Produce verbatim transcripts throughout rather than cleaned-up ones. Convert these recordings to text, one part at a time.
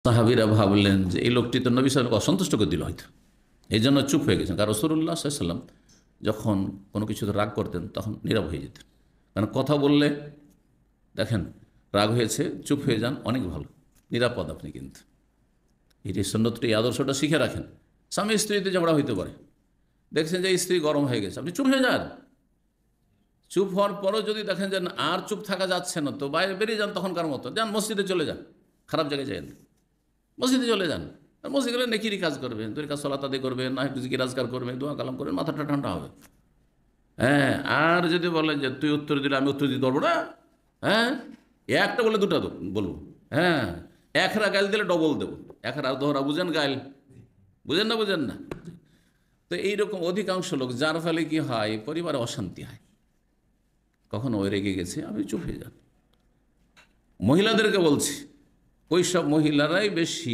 সাহাবীরা ভাবলেন যে এই লোকটি তো নবী সাল্লাল্লাহু আলাইহি ওয়াসাল্লামকে অসন্তুষ্ট করে দিল হয়তো, এই জন্য চুপ হয়ে গেছেন। কারণ রাসূলুল্লাহ সাল্লাল্লাহু আলাইহি ওয়াসাল্লাম যখন কোনো কিছুতে রাগ করতেন তখন নীরব হয়ে যেতেন। কারণ কথা বললে দেখেন রাগ হয়েছে, চুপ হয়ে যান, অনেক ভালো, নিরাপদ আপনি। কিন্তু এটি সুন্নতটি, এই আদর্শটা শিখে রাখেন। স্বামী স্ত্রীতে ঝগড়া হইতে পারে, দেখছেন যে স্ত্রী গরম হয়ে গেছে, আপনি চুপ হয়ে যান। চুপ হওয়ার পরও যদি দেখেন যে আর চুপ থাকা যাচ্ছে না, তো বাইরে বেরিয়ে যান তখনকার মতো, যান মসজিদে চলে যান, খারাপ জায়গায় যান, মসজিদে চলে যান। আর মসজিদে গেলে নেকিরই কাজ করবেন, দুই কাজ সলাত আদায় করবেন, না একটু জিকির আজকার করবেন, দোয়া কালাম করবেন, মাথাটা ঠান্ডা হবে। হ্যাঁ, আর যদি বলেন যে তুই উত্তর দিলে আমি উত্তর দিতে পারবো না, হ্যাঁ একটা বলে দুটা বলবো, হ্যাঁ একরা গাইল দিলে ডবল দেবো, একরা দোহরা, বুঝেন গাইল, বুঝেন না, বুঝেন না। তো এইরকম অধিকাংশ লোক, যার ফলে কি হয়, পরিবারে অশান্তি হয়। কখনো ওই রেগে গেছে, আমি চুপ হয়ে যান। মহিলাদেরকে বলছি, ওই সব মহিলারাই বেশি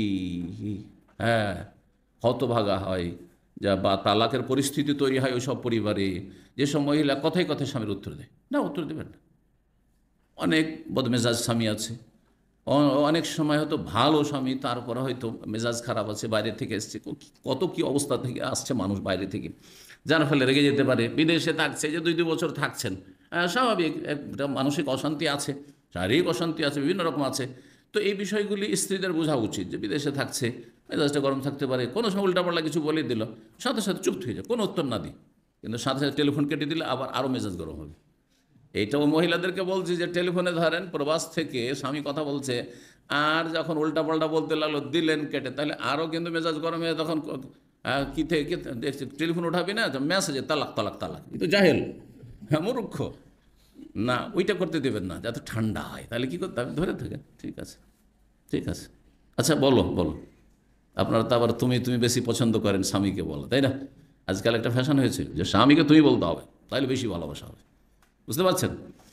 হ্যাঁ হতভাগা হয়, যা বা তালাকের পরিস্থিতি তৈরি হয় ওই সব পরিবারে, যেসব মহিলা কথায় কথায় স্বামীর উত্তর দেয় না, উত্তর দেবেন না। অনেক বদমেজাজ স্বামী আছে, অনেক সময় হয়তো ভালো স্বামী, তারপরে হয়তো মেজাজ খারাপ আছে, বাইরে থেকে এসছে, কত কি অবস্থা থেকে আসছে মানুষ বাইরে থেকে, যার ফলে রেগে যেতে পারে। বিদেশে থাকছে, যে দুই দুই বছর থাকছেন, স্বাভাবিক একটা মানসিক অশান্তি আছে, শারীরিক অশান্তি আছে, বিভিন্ন রকম আছে। তো এই বিষয়গুলি স্ত্রীদের বোঝা উচিত যে বিদেশে থাকছে, মেজাজটা গরম থাকতে পারে, কোনো সময় উল্টাপাল্টা কিছু বলে দিল, সাথে সাথে চুপ হয়ে যায়, কোনো উত্তর না দিই, কিন্তু সাথে সাথে টেলিফোন কেটে দিলে আবার আরও মেজাজ গরম হবে। এইটাও মহিলাদেরকে বলছি যে টেলিফোনে ধরেন প্রবাস থেকে স্বামী কথা বলছে, আর যখন উল্টাপাল্টা বলতে লাগলো দিলেন কেটে, তাহলে আরও কিন্তু মেজাজ গরম হয়ে তখন কী থেকে দেখছি টেলিফোন উঠাবি না, মেসেজে তালাক তালাক তালাক, কিন্তু জাহেল, হ্যাঁ মূর্খ না, ওইটা করতে দেবেন না, যাতে ঠান্ডা হয়। তাহলে কী করতে হবে, ধরে থাকেন, ঠিক আছে ঠিক আছে, আচ্ছা বলো বলো। আপনারা তো আবার তুমি তুমি বেশি পছন্দ করেন স্বামীকে বলো, তাই না? আজকাল একটা ফ্যাশন হয়েছে যে স্বামীকে তুমি বলতে হবে, তাহলে বেশি ভালোবাসা হবে, বুঝতে পারছেন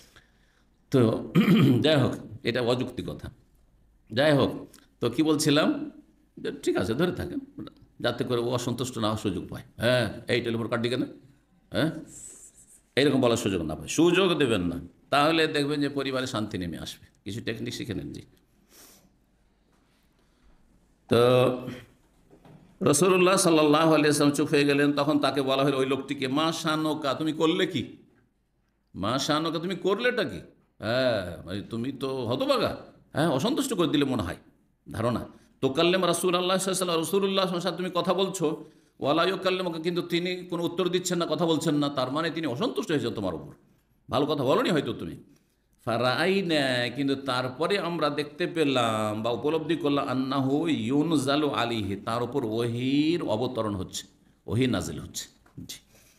তো? যাই হোক, এটা অযুক্তি কথা। যাই হোক, তো কি বলছিলাম, ঠিক আছে ধরে থাকেন, যাতে করে ও অসন্তুষ্ট না হওয়ার সুযোগ পায়। হ্যাঁ এই টেলিফোন কাটটি কেন, হ্যাঁ এইরকম বলার সুযোগ না পায়, সুযোগ দেবেন না, তাহলে দেখবেন যে পরিবারে শান্তি নেমে আসবে। কিছু টেকনিক শিখে নেন। জি, তো রাসূলুল্লাহ সাল্লাল্লাহু আলাইহি ওয়াসাল্লাম চুপ হয়ে গেলেন। তখন তাকে বলা হলো, ওই লোকটিকে, মা শানুকা, তুমি করলে কি, মা শানুকা, তুমি করলেটা কি? হ্যাঁ তুমি তো হতভাগা, হ্যাঁ অসন্তুষ্ট করে দিলে মনে হয়, ধারণা। তোকাল্লেম রাসূলুল্লাহ সাল্লাল্লাহু আলাইহি ওয়াসাল্লাম, রাসূলুল্লাহ সাল্লাল্লাহু আলাইহি ওয়াসাল্লাম তুমি কথা বলছো, ওয়ালা ইউকাল্লিমুকা, কিন্তু তিনি কোনো উত্তর দিচ্ছেন না, কথা বলছেন না, তার মানে তিনি অসন্তুষ্ট হয়েছে তোমার উপর, ভালো কথা বলনি হয়তো তুমি। ফারাআইনা, কিন্তু তারপরে আমরা দেখতে পেলাম বা উপলব্ধি করলাম, আন্নাহু ইউনজালু আলাইহি, তার উপর ওহীর অবতরণ হচ্ছে, ওহী নাজিল হচ্ছে। জি,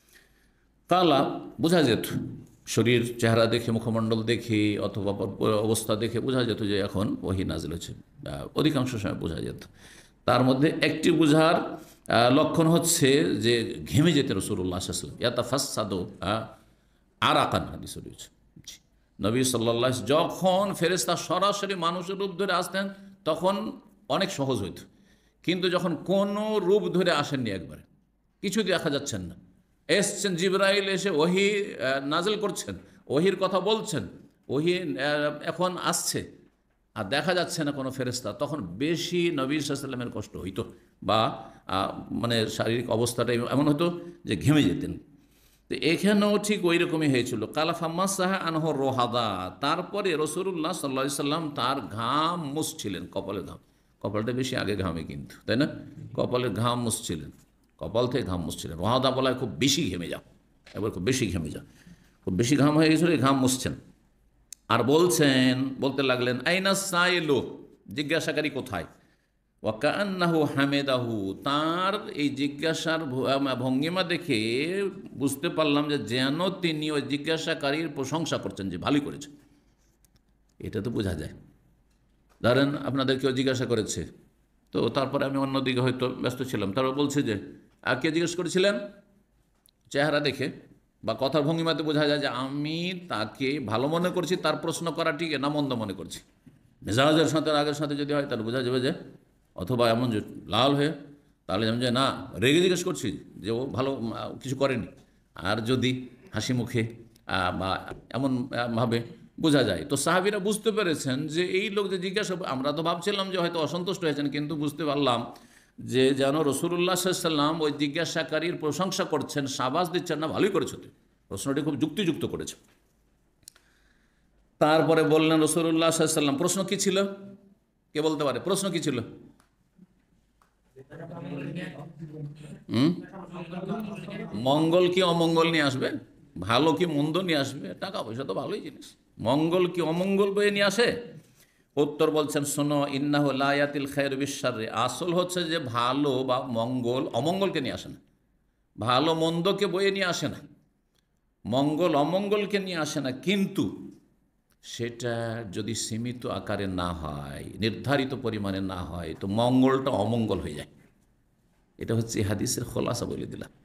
কালা, বোঝা যেত, শরীর চেহারা দেখে, মুখমণ্ডল দেখে, অথবা অবস্থা দেখে বোঝা যেত যে এখন ওহী নাজিল হচ্ছে, অধিকাংশ সময় বোঝা যেত। তার মধ্যে একটি বোঝার লক্ষণ হচ্ছে যে ঘেমে যেতে রাসূলুল্লাহ সাল্লাল্লাহু আলাইহি ওয়াসাল্লাম, ইয়াতাফাসসাদু আরাকান, হাদিস রয়েছে। নবী সাল্লাল্লাহু আলাইহি ওয়াসাল্লাম যখন ফেরেশতা সরাসরি মানুষের রূপ ধরে আসতেন তখন অনেক সহজ হইত, কিন্তু যখন কোনো রূপ ধরে আসেননি, একবারে কিছু দেখা যাচ্ছেন না, এসছেন জিবরাইল এসে ওহী নাজিল করছেন, ওহীর কথা বলছেন, ওহী এখন আসছে, আর দেখা যাচ্ছে না কোনো ফেরেশতা, তখন বেশি নবী সাল্লাল্লাহু আলাইহি ওয়াসাল্লামের কষ্ট হইতো, বা মানে শারীরিক অবস্থাটা এমন হতো যে ঘেমে যেতেন। তো এখানেও ঠিক ওই রকমই হয়েছিল। কালাফাম্মা সাহা আনহ রোহাদা, তারপরে রাসূলুল্লাহ সাল্লাল্লাহু আলাইহি ওয়াসাল্লাম তার ঘাম মুছছিলেন, কপালের ঘাম, কপালটা বেশি আগে ঘামে কিন্তু, তাই না? কপালের ঘাম মুছছিলেন, কপাল থেকে ঘাম মুছছিলেন। রোহাদা বলা হয় খুব বেশি ঘেমে যাও, এবার খুব বেশি ঘেমে যাও, খুব বেশি ঘাম হয়ে গেছিল, এই ঘাম মুছছেন। আর বলছেন, বলতে লাগলেন, আইনা সাইলু, জিজ্ঞাসাকারী কোথায়? ওয়াকান্নাহু হামেদাহু, তার এই জিজ্ঞাসার ভঙ্গিমা দেখে বুঝতে পারলাম যে যেন তিনি ওই জিজ্ঞাসাকারীর প্রশংসা করছেন, যে ভালোই করেছে। এটা তো বোঝা যায়, ধরেন আপনাদের কেউ জিজ্ঞাসা করেছে, তো তারপরে আমি অন্যদিকে হয়তো ব্যস্ত ছিলাম, তারপর বলছে যে আর কে জিজ্ঞেস করেছিলেন, চেহারা দেখে বা কথার ভঙ্গিমাতে বোঝা যায় যে আমি তাকে ভালো মনে করছি, তার প্রশ্ন করা ঠিক না মন্দ মনে করছি। মেজাজের সাথে আগের সাথে যদি হয় তাহলে বোঝা যাবে যে, অথবা এমন যে লাল হয়ে, তাহলে যেমন যে না রেগে জিজ্ঞেস করছি যে ও ভালো কিছু করেনি। আর যদি হাসি মুখে বা এমনভাবে বোঝা যায়। তো সাহাবীরা বুঝতে পেরেছেন যে এই লোক যে জিজ্ঞাসা, আমরা তো ভাবছিলাম যে হয়তো অসন্তুষ্ট হয়েছেন, কিন্তু বুঝতে পারলাম যে যেন রাসূলুল্লাহ সাল্লাল্লাহু আলাইহি ওয়াসাল্লাম ওই জিজ্ঞাসাকারীর প্রশংসা করছেন, শাবাশ দিচ্ছেন না, ভালোই করেছো তুই, প্রশ্নটি খুব যুক্তিযুক্ত করেছে। তারপরে বললেন রাসূলুল্লাহ সাল্লাল্লাহু আলাইহি ওয়াসাল্লাম, প্রশ্ন কি ছিল? কে বলতে পারে প্রশ্ন কি ছিল? হুম মঙ্গল কি অমঙ্গল নিয়ে আসবে, ভালো কি মন্দ নিয়ে আসবে? টাকা পয়সা তো ভালোই জিনিস, মঙ্গল কি অমঙ্গল বয়ে নিয়ে আসে? উত্তর বলছেন, শোনো, ইন্নাহু লা ইয়াতিল খায়রু বিশ-শাররি, আসল হচ্ছে যে ভালো বা মঙ্গল অমঙ্গলকে নিয়ে আসে না, ভালো মন্দকে বয়ে নিয়ে আসে না, মঙ্গল অমঙ্গলকে নিয়ে আসে না, কিন্তু সেটা যদি সীমিত আকারে না হয়, নির্ধারিত পরিমাণে না হয়, তো মঙ্গলটা অমঙ্গল হয়ে যায়। এটা হচ্ছে এই হাদিসের খোলাসা বলে দিলাম।